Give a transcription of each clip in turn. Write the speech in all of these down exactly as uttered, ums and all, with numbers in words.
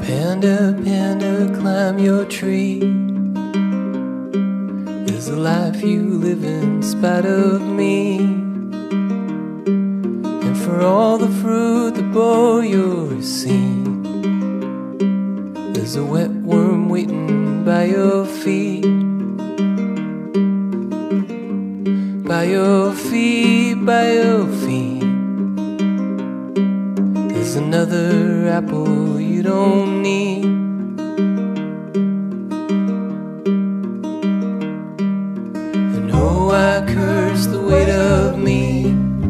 Panda, panda, climb your tree. There's a life you live in spite of me. And for all the fruit that bore your seed, there's a wet worm waiting by your feet. By your feet, by your feet. There's another apple you don't need. And oh, I curse the weight of me,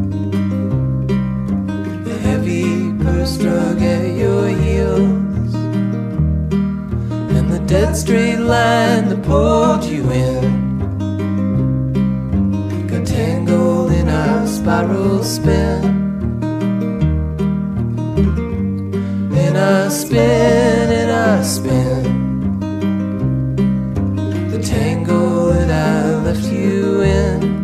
the heavy purse drug at your heels, and the dead straight line that pulled you in. Got tangled in our spiral spin. And I spin, and I spin the tangle that I left you in.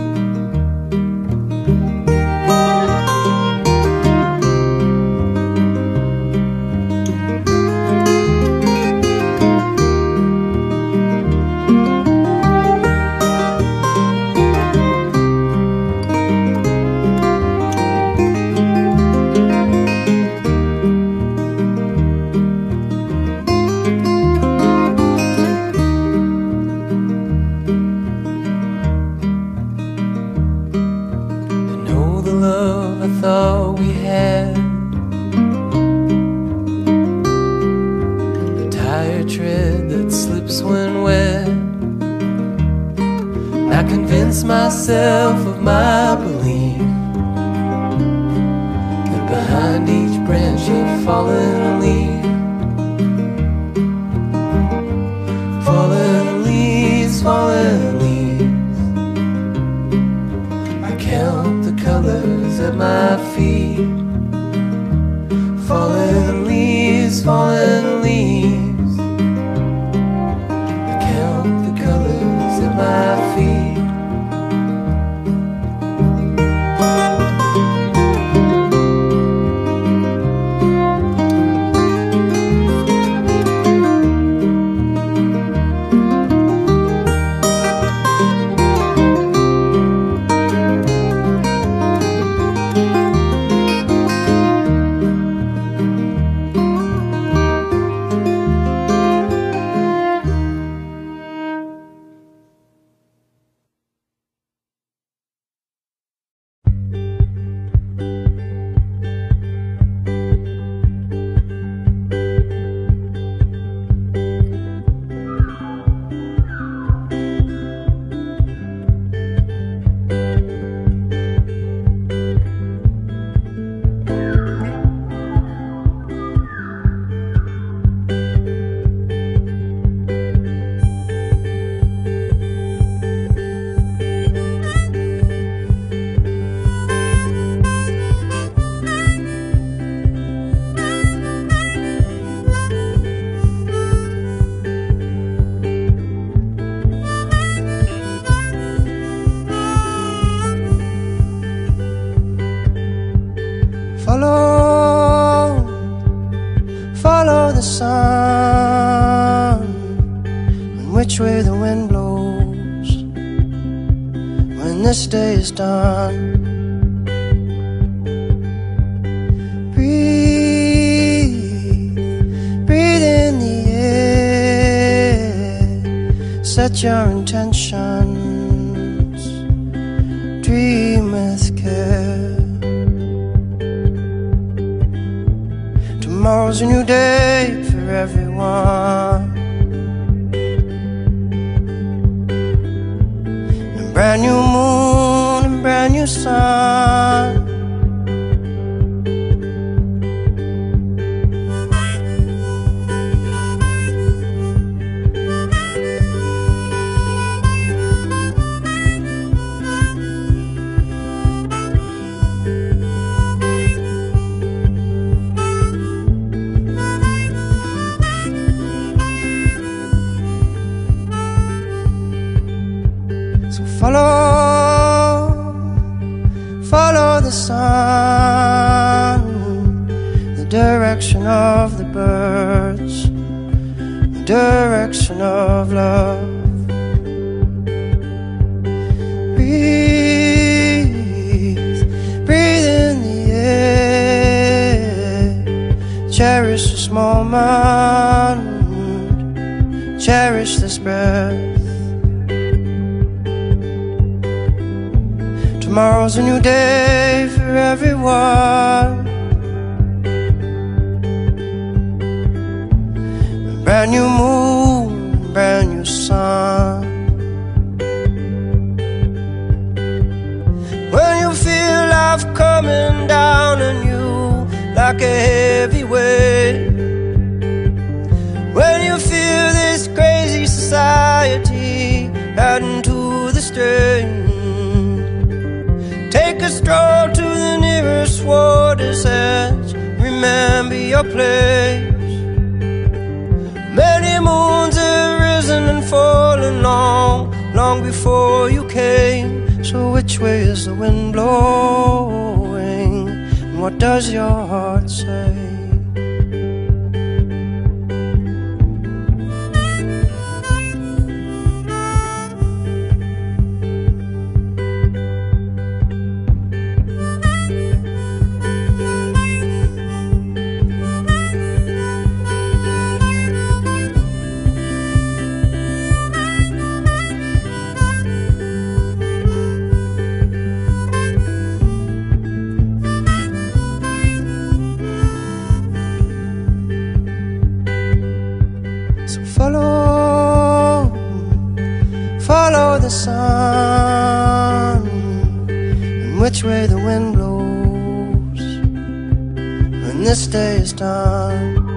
Love I thought we had, the tire tread that slips when wet. And I convinced myself of my belief that behind each branch of fallen leaf, fallen leaves, fallen leaves, I count the colors at my feet. Fallen leaves, fallen leaves, I count the colors at my feet. Follow, follow the sun, and which way the wind blows when this day is done. Breathe, breathe in the air, set your intentions, dream with care. Tomorrow's a new day for everyone, a brand new moon and brand new sun. So follow, follow the sun, the direction of the bird. towards the direction of love. Breathe, breathe in the air. Cherish this moment, cherish this breath. Tomorrow's a new day for everyone. A brand new moon, brand new sun. When you feel life coming down on you like a heavy weight, when you feel this crazy society adding to the strain, take a stroll to the nearest water's edge. Remember your place. Many moons have risen and fallen long, long before you came. So which way is the wind blowing? And what does your heart say? Follow, follow the sun, and which way the wind blows when this day is done.